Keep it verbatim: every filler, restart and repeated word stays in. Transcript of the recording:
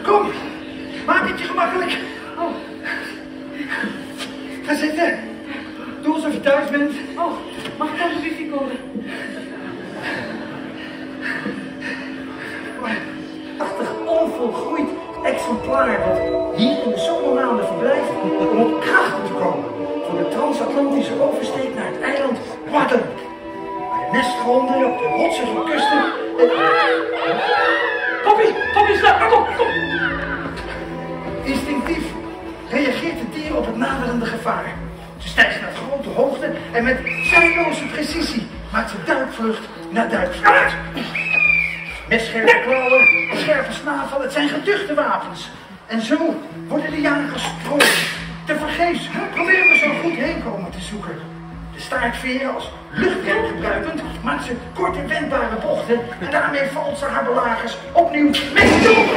Kom, maak het je gemakkelijk. Oh. Ga zitten. Doe alsof je thuis bent. Oh, mag ik aan de wifi komen? Prachtig onvolgroeid exemplaar dat hier in de zomermaanden verblijft om op krachten te komen voor de transatlantische oversteek naar het eiland Guadeloupe. Waar de nestgronden op de rotsige kusten... Poppy, Poppy, snel, kom, kom! Instinctief reageert het dier op het naderende gevaar. Ze stijgt naar grote hoogte en met zijloze precisie maakt ze duikvlucht naar duikvlucht. Met scherpe klauwen, scherpe snavel, het zijn geduchte wapens. En zo worden de jagers strooi. Tevergeefs proberen we zo goed heen komen te zoeken. De staartveren als luchtrem gebruikend maakt ze korte wendbare bochten en daarmee valt ze haar belagers opnieuw met de